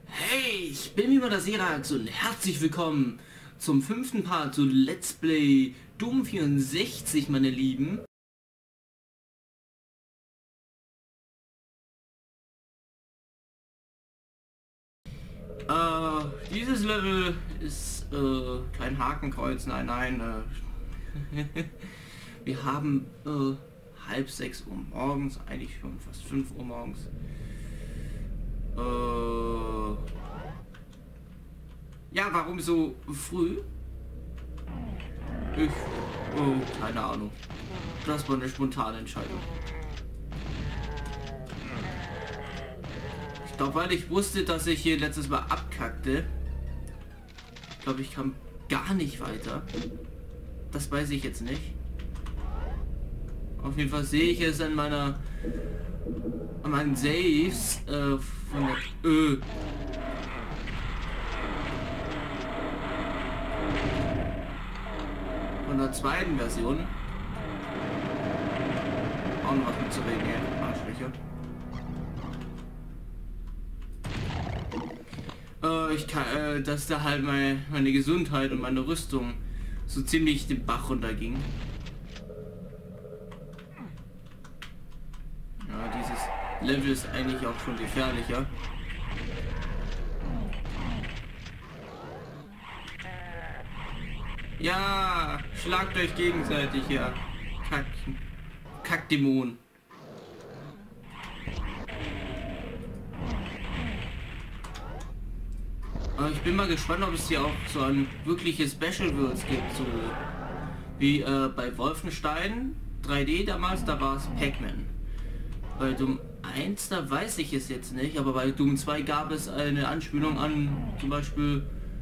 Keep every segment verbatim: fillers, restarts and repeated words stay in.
Hey, ich bin Mima der Serax und herzlich willkommen zum fünften Part zu Let's Play Doom vierundsechzig, meine Lieben. Äh, dieses Level ist äh, kein Hakenkreuz, nein, nein. Äh, wir haben äh, halb sechs Uhr morgens, eigentlich schon fast fünf Uhr morgens. Äh, ja, warum so früh? Ich, oh, keine Ahnung. Das war eine spontane Entscheidung. Ich glaube, weil ich wusste, dass ich hier letztes Mal abkackte. Ich glaube, ich kam gar nicht weiter. Das weiß ich jetzt nicht. Auf jeden Fall sehe ich es an meiner an meinen Saves äh, von der Ö. Von der zweiten Version. Auch noch was mitzureden, ey. Arschlöcher. Äh, ich kann, äh, dass da halt meine, meine Gesundheit und meine Rüstung so ziemlich den Bach runterging. Ja, dieses Level ist eigentlich auch schon gefährlicher. Ja, schlagt euch gegenseitig hier. Kack, Kackdämon. Aber ich bin mal gespannt, ob es hier auch so ein wirkliches Special Worlds gibt, so wie äh, bei Wolfenstein drei D damals, da war es Pac-Man. Bei Doom eins, da weiß ich es jetzt nicht, aber bei Doom zwei gab es eine Anspielung an zum Beispiel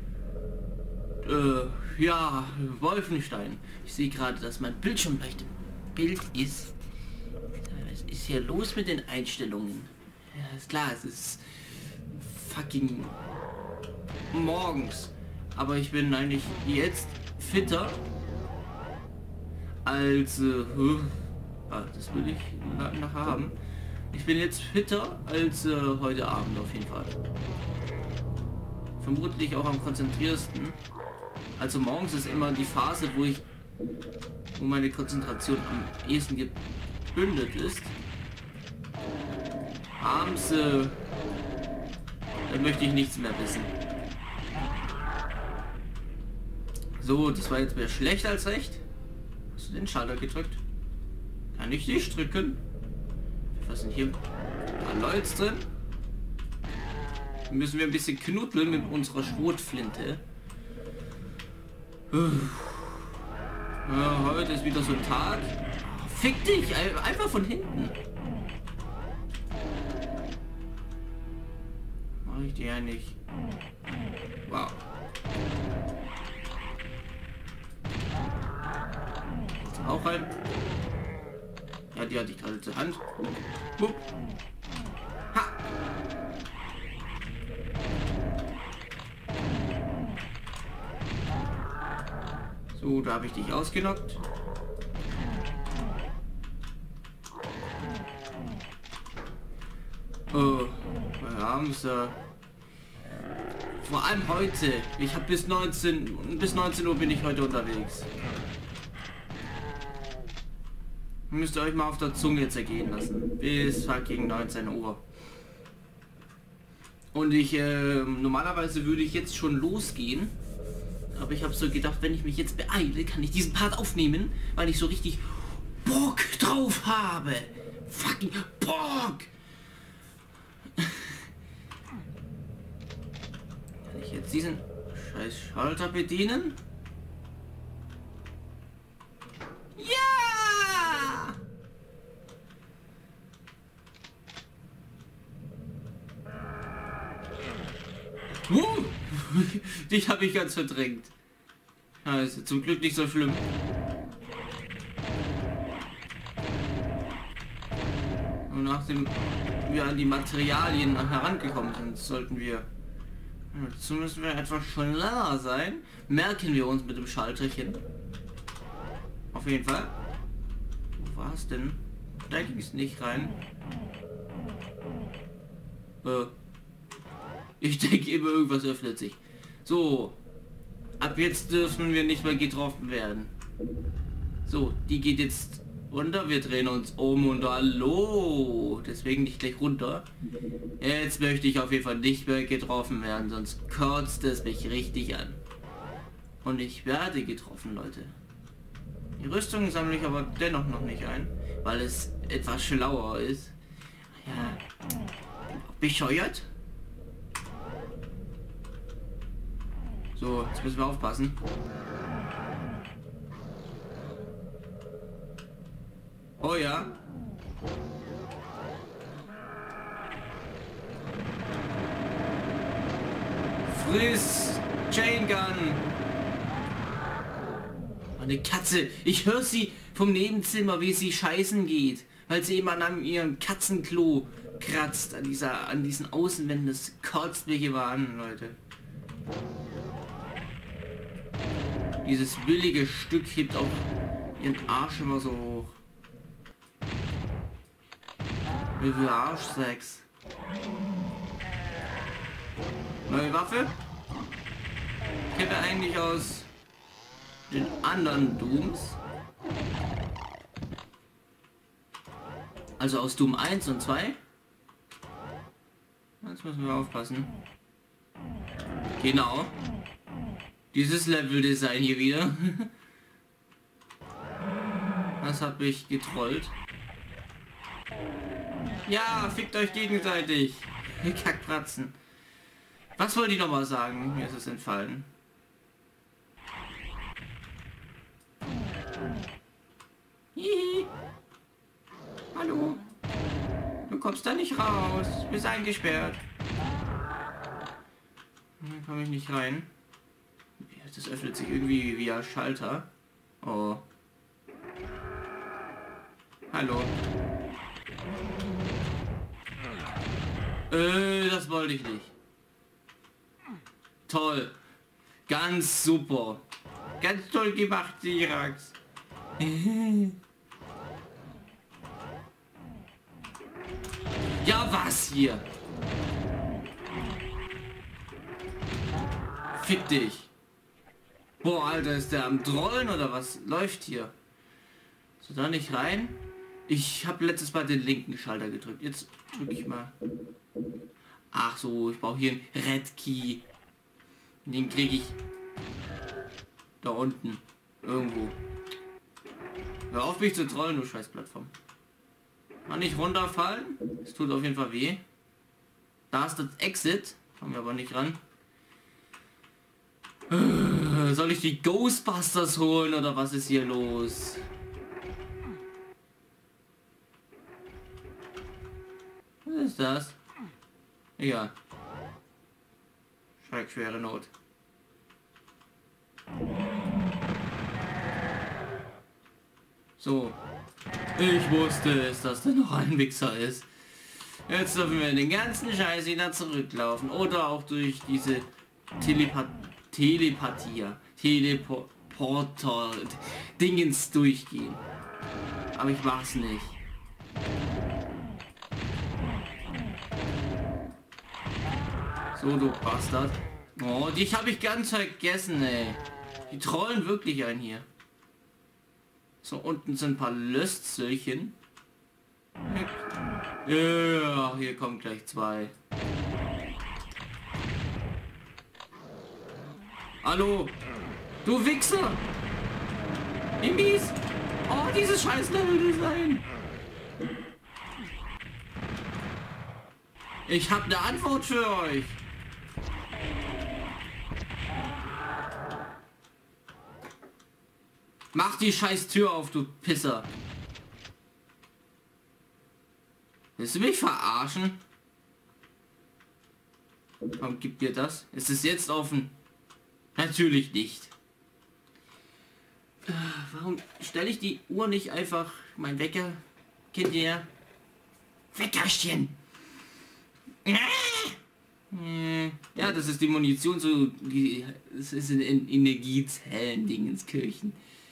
äh, ja, Wolfenstein. Ich sehe gerade, dass mein Bildschirm leicht im Bild ist. Was ist hier los mit den Einstellungen? Ja, ist klar, es ist fucking morgens. Aber ich bin eigentlich jetzt fitter als äh, ah, das will ich nachher haben. Ich bin jetzt fitter als äh, heute Abend auf jeden Fall. Vermutlich auch am konzentriertesten. Also morgens ist immer die Phase, wo ich wo meine Konzentration am ehesten gebündelt ist. Abends äh, da möchte ich nichts mehr wissen. So, das war jetzt mehr schlecht als recht. Hast du den Schalter gedrückt? Kann ich nicht drücken? Was sind hier? Ein paar Leute drin. Müssen wir ein bisschen knuddeln mit unserer Schrotflinte. Ja, heute ist wieder so ein Tag. Fick dich! Einfach von hinten. Mach ich dir ja nicht. Wow. Jetzt auch rein. Ja, die hatte ich gerade zur Hand. Wupp. Ha! So, da habe ich dich ausgenockt. Oh, wir haben es äh, vor allem heute. Ich habe bis neunzehn bis neunzehn Uhr bin ich heute unterwegs. Müsst ihr euch mal auf der Zunge zergehen lassen. Bis fucking neunzehn Uhr. Und ich, äh, normalerweise würde ich jetzt schon losgehen. Aber ich habe so gedacht, wenn ich mich jetzt beeile, kann ich diesen Part aufnehmen, weil ich so richtig Bock drauf habe. Fucking Bock! Kann ich jetzt diesen scheiß Schalter bedienen? Ja! Uh, dich habe ich ganz verdrängt. Also zum Glück nicht so schlimm. Und nachdem wir an die Materialien herangekommen sind, sollten wir dazu müssen wir etwas schneller sein. Merken wir uns mit dem Schalterchen. Auf jeden Fall. Wo war es denn? Da ging es nicht rein. Äh. Ich denke immer, irgendwas öffnet sich. So. Ab jetzt dürfen wir nicht mehr getroffen werden. So, die geht jetzt runter. Wir drehen uns um und hallo. Deswegen nicht gleich runter. Jetzt möchte ich auf jeden Fall nicht mehr getroffen werden, sonst kotzt es mich richtig an. Und ich werde getroffen, Leute. Die Rüstung sammle ich aber dennoch noch nicht ein, weil es etwas schlauer ist. Ja, bescheuert. So, jetzt müssen wir aufpassen. Oh ja. Friss Chain Gun. Eine Katze. Ich höre sie vom Nebenzimmer, wie sie scheißen geht, weil sie eben an ihrem Katzenklo kratzt, an dieser, an diesen Außenwänden. Das kotzt mich immer an, Leute. Dieses billige Stück hebt auch ihren Arsch immer so hoch. Wie viel Arschsex. Neue Waffe? Ich hätte eigentlich aus den anderen Dooms, also aus Doom eins und zwei. Jetzt müssen wir aufpassen. Genau. Dieses Level-Design hier wieder. Das hat mich getrollt. Ja, fickt euch gegenseitig. Kackpratzen. Was wollte ich noch mal sagen? Mir ist es entfallen. Hihi. Hallo. Du kommst da nicht raus. Du bist eingesperrt. Dann komme ich nicht rein. Das öffnet sich irgendwie via Schalter. Oh. Hallo. Äh, das wollte ich nicht. Toll. Ganz super. Ganz toll gemacht, Sirax. Ja, was hier? Fick dich. Boah, Alter, ist der am Trollen oder was läuft hier? So, da nicht rein. Ich habe letztes Mal den linken Schalter gedrückt. Jetzt drücke ich mal. Ach so, ich brauche hier einen Red Key. Den kriege ich da unten. Irgendwo. Hör auf mich zu trollen, du scheiß Plattform. Mal nicht runterfallen. Es tut auf jeden Fall weh. Da ist das Exit. Kommen wir aber nicht ran. Soll ich die Ghostbusters holen oder was ist hier los? Was ist das? Ja. Schreckschwere Not. So. Ich wusste es, dass da noch ein Wichser ist. Jetzt dürfen wir den ganzen Scheiß wieder zurücklaufen. Oder auch durch diese Telepathie. Telepathie, Teleporter, Dingens durchgehen. Aber ich mach's nicht. So, du Bastard. Oh, dich habe ich ganz vergessen, ey. Die trollen wirklich ein hier. So, unten sind ein paar Löszelchen. Ja, hier kommen gleich zwei. Hallo, du Wichser! Wie mies! Oh, dieses scheiß Level-Design! Ich habe eine Antwort für euch! Mach die scheiß Tür auf, du Pisser! Willst du mich verarschen? Warum gibt dir das? Ist es jetzt offen? Natürlich nicht. Warum stelle ich die Uhr nicht einfach, mein Wecker, kennt ihr? Weckerchen! Ja, das ist die Munition, so die, das ist in, in Energiezellen, Dingenskirchen.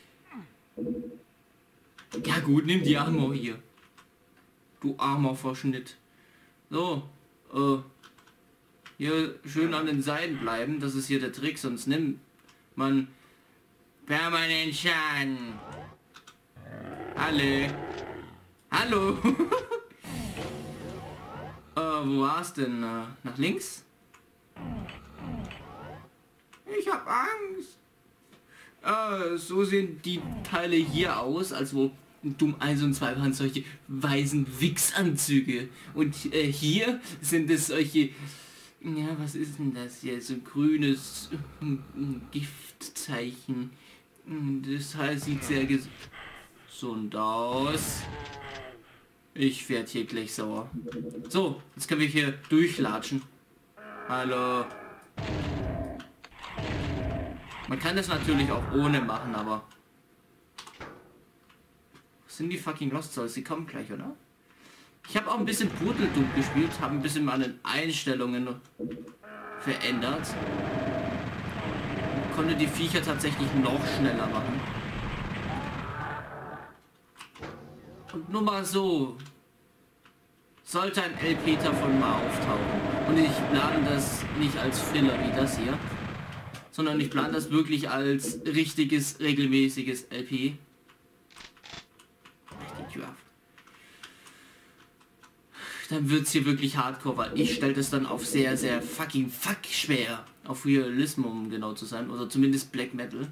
Ja gut, nimm die Armor hier. Du armer Verschnitt. So, äh, hier schön an den Seiten bleiben. Das ist hier der Trick, sonst nimmt man permanent Schaden. Hallo. Hallo. äh, wo war's denn? Äh, nach links? Ich hab Angst. Äh, so sehen die Teile hier aus, als wo Doom eins und zwei waren solche weißen Wichsanzüge. Und äh, hier sind es solche... Ja, was ist denn das hier? So ein grünes äh, Giftzeichen. Das heißt, sieht sehr gesund aus. Ich werde hier gleich sauer. So, jetzt können wir hier durchlatschen. Hallo. Man kann das natürlich auch ohne machen, aber... Was sind die fucking Lost Souls? Sie kommen gleich, oder? Ich habe auch ein bisschen Brutal Doom gespielt, habe ein bisschen meine Einstellungen verändert. Konnte die Viecher tatsächlich noch schneller machen. Und nur mal so. Sollte ein L P davon mal auftauchen. Und ich plane das nicht als Filler wie das hier. Sondern ich plane das wirklich als richtiges, regelmäßiges L P. Die Tür auf. Dann wird es hier wirklich hardcore, weil ich stelle das dann auf sehr, sehr fucking fuck schwer. Auf Realismus, um genau zu sein. Oder zumindest Black Metal.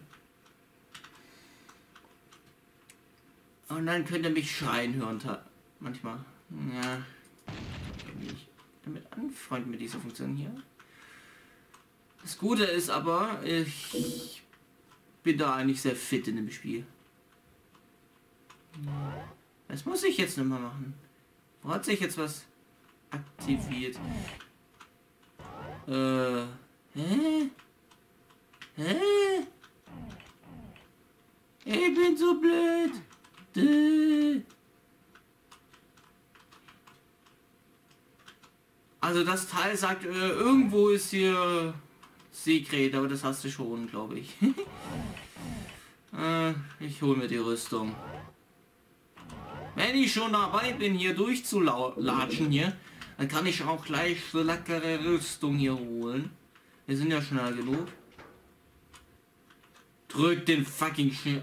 Und dann könnt ihr mich schreien hören. Manchmal. Ja. Ich kann mich damit anfreunden mit dieser Funktion hier. Das Gute ist aber, ich bin da eigentlich sehr fit in dem Spiel. Das muss ich jetzt nicht mal machen. Wo hat sich jetzt was aktiviert? Äh, hä? Hä? Ich bin so blöd. Däh. Also das Teil sagt, äh, irgendwo ist hier Sekret, aber das hast du schon, glaube ich. äh, ich hole mir die Rüstung. Wenn ich schon dabei bin, hier durchzulatschen hier, dann kann ich auch gleich so leckere Rüstung hier holen. Wir sind ja schnell genug. Drück den fucking Sch...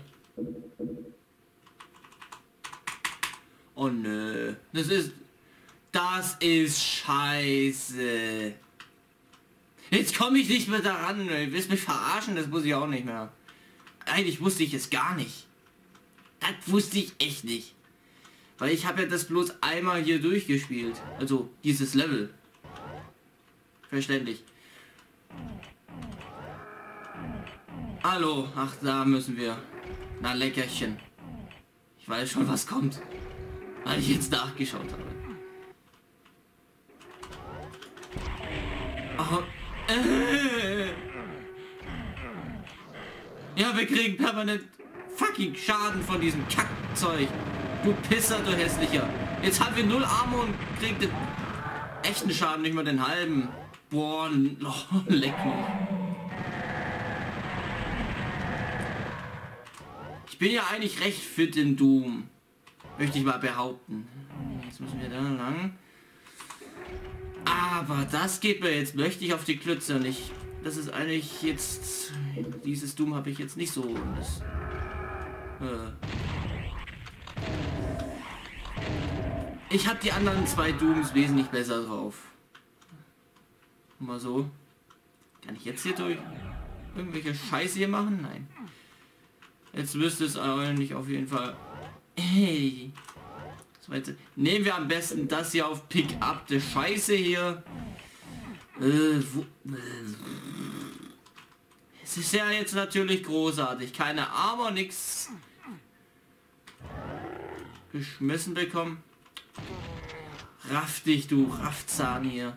Oh nö. Das ist... Das ist scheiße. Jetzt komme ich nicht mehr daran. Du willst mich verarschen? Das muss ich auch nicht mehr. Eigentlich wusste ich es gar nicht. Das wusste ich echt nicht. Weil ich habe ja das bloß einmal hier durchgespielt. Also dieses Level. Verständlich. Hallo. Ach, da müssen wir. Na, Leckerchen. Ich weiß schon, was kommt. Weil ich jetzt nachgeschaut habe. Oh. Äh. Ja, wir kriegen permanent fucking Schaden von diesem Kackzeug. Du Pisser, du Hässlicher. Jetzt haben wir null Armor und kriegen den echten Schaden, nicht mal den halben. Boah, oh, leck mich. Ich bin ja eigentlich recht fit in Doom. Möchte ich mal behaupten. Jetzt müssen wir da lang. Aber das geht mir jetzt. Möchte ich auf die Klötze nicht. Das ist eigentlich jetzt... Dieses Doom habe ich jetzt nicht so... Das, äh, ich habe die anderen zwei Dooms wesentlich besser drauf. Mal so. Kann ich jetzt hier durch irgendwelche Scheiße hier machen? Nein. Jetzt müsste es eigentlich auf jeden Fall... Hey. So, nehmen wir am besten das hier auf Pick-up. Der Scheiße hier. Äh, wo, äh, es ist ja jetzt natürlich großartig. Keine Armor, nix geschmissen bekommen. Raff dich, du Raffzahn hier.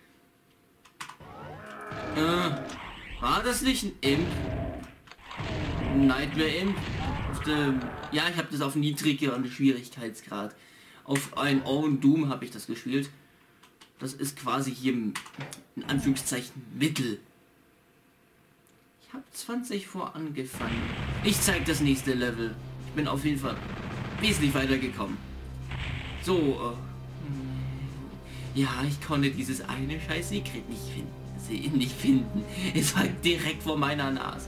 Äh, war das nicht ein Imp? Nightmare Imp? Auf dem, ja, ich habe das auf niedrigeren Schwierigkeitsgrad. Auf ein Own Doom habe ich das gespielt. Das ist quasi hier in Anführungszeichen Mittel. Ich habe zwanzig vor angefangen. Ich zeige das nächste Level. Ich bin auf jeden Fall wesentlich weitergekommen. So, Ja, ich konnte dieses eine scheiß Secret nicht finden. Sie nicht finden. Es war direkt vor meiner Nase.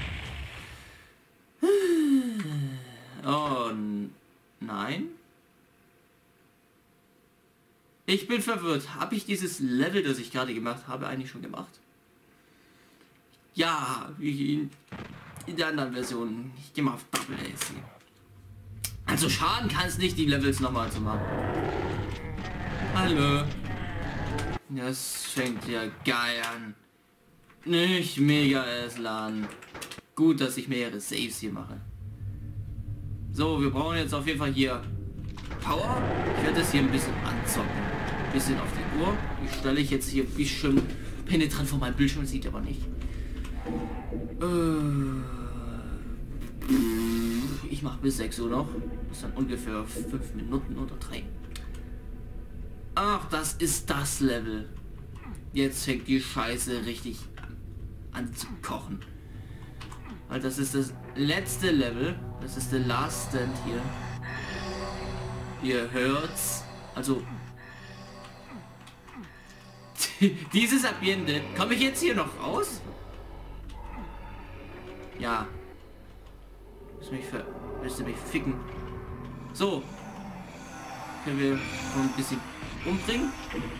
Oh nein. Ich bin verwirrt. Habe ich dieses Level, das ich gerade gemacht habe, eigentlich schon gemacht? Ja, wie in, in der anderen Version. Ich gehe mal auf Double A C. Also schaden kann es nicht, die Levels nochmal zu machen. Hallo. Das fängt ja geil an. Nicht mega Eslan. Gut, dass ich mehrere Saves hier mache. So, wir brauchen jetzt auf jeden Fall hier Power. Ich werde das hier ein bisschen anzocken. Ein bisschen auf die Uhr. Die stelle ich jetzt hier ein bisschen penetrant vor meinem Bildschirm, sieht aber nicht. Ich mache bis sechs Uhr noch. Das ist dann ungefähr fünf Minuten oder drei. Ach, das ist das Level. Jetzt fängt die Scheiße richtig an zu kochen. Weil das ist das letzte Level. Das ist der Last Stand hier. Ihr hört's. Also dieses Ambiente. Komme ich jetzt hier noch raus? Ja. Müsst mich ver müsst ihr mich ficken. So. Können wir noch ein bisschen umbringen?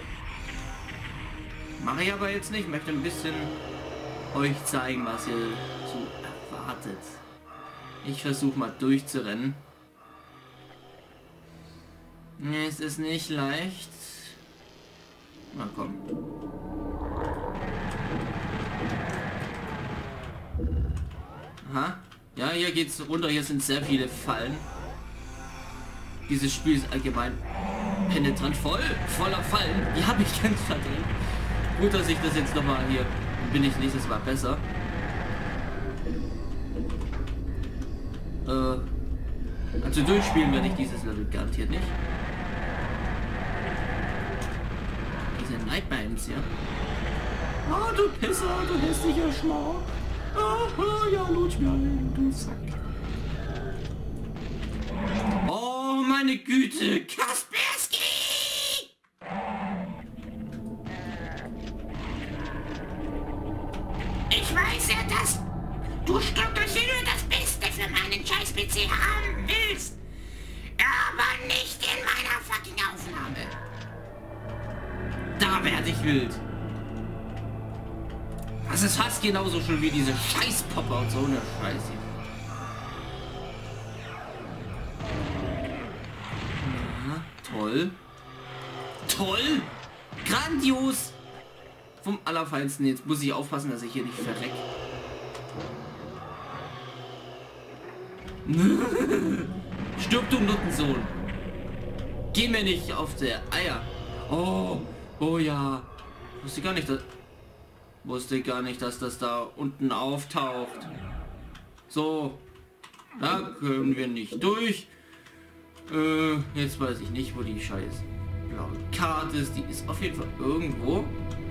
Mache ich aber jetzt nicht. Ich möchte ein bisschen euch zeigen, was ihr so erwartet. Ich versuche mal durchzurennen. Es ist nicht leicht. Na komm. Aha. Ja, hier geht's runter. Hier sind sehr viele Fallen. Dieses Spiel ist allgemein penetrant voll. Voller Fallen. Die habe ich ganz verdrängt. Gut, dass ich das jetzt nochmal hier... Bin ich nächstes Mal besser. Äh, also durchspielen werde ich dieses Level garantiert nicht. Diese Nightmares hier. Ah, du Pisser, du hässlicher Schmarrn. Ah, ja, lutsch mir ein, du Sack. Oh, meine Güte, Kaspersky! Ich weiß ja, dass du Stockerchen nur das Beste für meinen scheiß P C haben willst. Aber nicht in meiner fucking Aufnahme. Da werde ich wild. Das ist fast genauso schön wie diese Scheiß-Popper und so eine Scheiße. Ja, toll. Toll! Grandios! Vom Allerfeinsten. Jetzt muss ich aufpassen, dass ich hier nicht verreck. Stirb, du Nuttensohn! Geh mir nicht auf der Eier! Oh, oh ja. Wusste gar nicht, dass... Wusste gar nicht, dass das da unten auftaucht. So. Da können wir nicht durch. Äh, jetzt weiß ich nicht, wo die scheiß blaue Karte ist. Die ist auf jeden Fall irgendwo.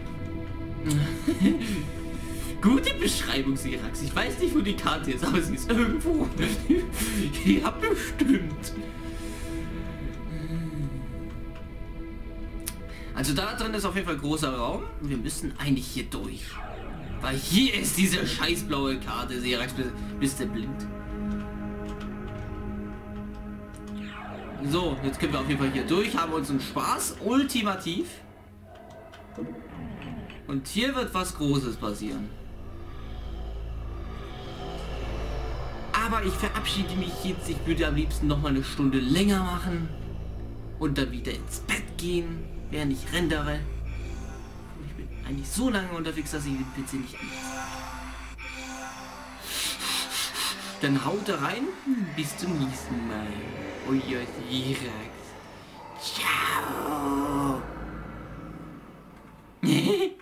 Gute Beschreibung, Sirax. Ich weiß nicht, wo die Karte ist, aber sie ist irgendwo. Ja, bestimmt. Also da drin ist auf jeden Fall großer Raum. Wir müssen eigentlich hier durch. Weil hier ist diese scheiß blaue Karte. Sirax, bist du blind? So, jetzt können wir auf jeden Fall hier durch. Haben unseren Spaß. Ultimativ. Und hier wird was Großes passieren. Aber ich verabschiede mich jetzt. Ich würde am liebsten noch mal eine Stunde länger machen. Und dann wieder ins Bett gehen, während ich rendere. Ich bin eigentlich so lange unterwegs, dass ich den P C nicht anlasse. Dann haut er rein. Bis zum nächsten Mal. Euer Sirax. Ciao.